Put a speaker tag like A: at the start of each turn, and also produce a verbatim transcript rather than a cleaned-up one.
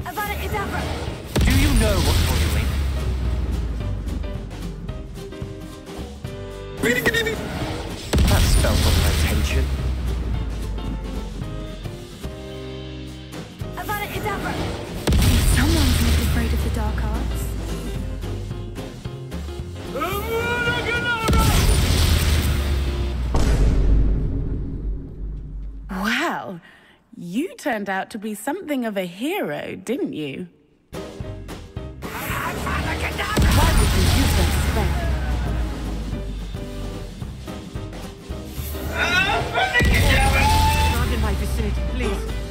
A: Avada Kedavra!
B: Do you know what you're doing? That spell got my attention.
A: Avada Kedavra!
C: Someone's not afraid of the dark arts.
D: Wow, you turned out to be something of a hero, didn't you? Why would you use that spell?
B: Not in my vicinity, please.